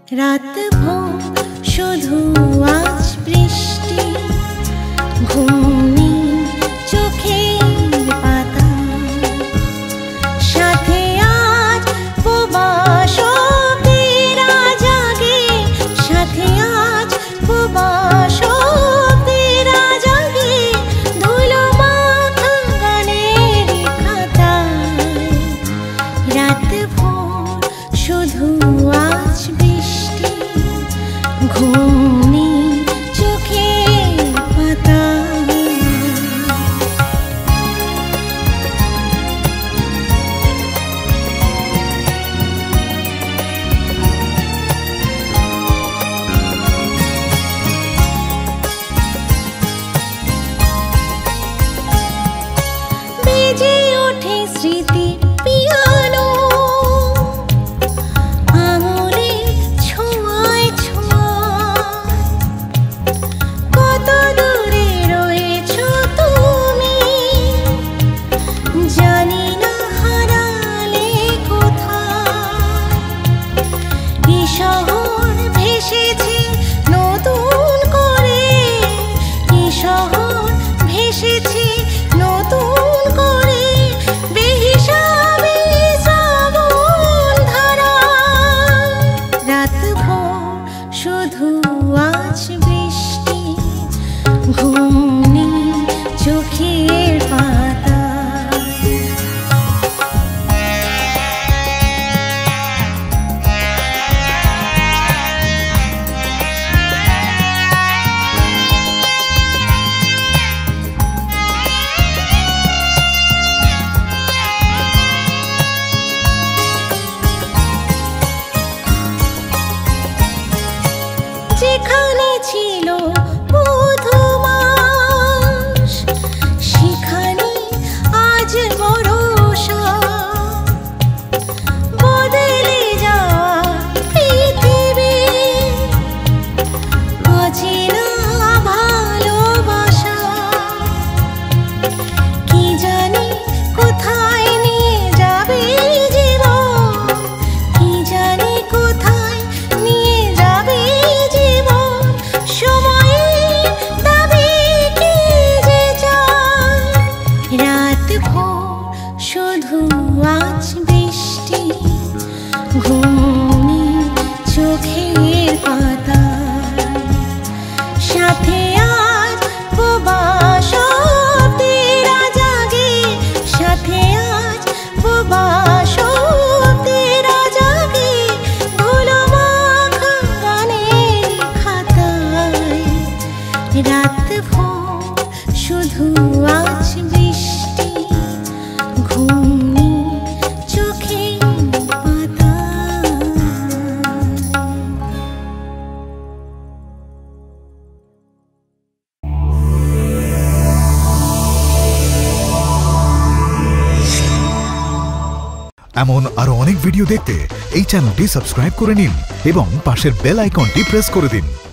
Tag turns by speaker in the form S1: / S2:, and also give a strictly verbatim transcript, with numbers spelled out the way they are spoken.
S1: রাত ভোর শুধু আজ বৃষ্টি, ঘুমনি চোখের পাতা, সাথে আজ প্রবাসীরা জাগে, সাথে আজ প্রবাসীরা জাগে, ধুলো মাখা গানের খাতায়। রাত ভোর শুধু আজ বৃষ্টি, ঘুমনি চোখের পাতা। বেজে ওঠে স্মৃতি পিয়ানো, আঙুলের ছোঁয়ায় ছোঁয়ায়। কত দূরে রয়েছো তুমি, জানি না হারালে কোথায়। এই শহর ভেসেছে নতুন করে, এই শহর ভেসেছে নতুন করে, বেহিসাবি শ্রাবণ ধারায়। রাত ভোর শুধু আজ বৃষ্টি, ঘুমনি চোখের পাতা। যেখানে ছিল মধু মাস, সেখানে আজ ভরসা। বদলে যাওয়া পৃথিবী, অচেনা ভালোবাসা। কি জানি কোথায় নিয়ে যাবে জীবন, কি জানি কোথায় নিয়ে যাবে জীবন। সময়ের দাবি কি যে চায়। রাত ভোর শুধু আজ বৃষ্টি, ঘুমনি চোখের পাতা, সাথে আজ প্রবাসীরা জাগে, সাথে আজ প্রবাসীরা জাগে, ধুলো মাখা গানের খাতায়। রাত ভোর শুধু আজ বৃষ্টি, ঘুমনি চোখের পাতা।
S2: এমন আরো অনেক ভিডিও দেখতে এই চ্যানেলটি সাবস্ক্রাইব করে নিন এবং পাশের বেল আইকনটি প্রেস করে দিন।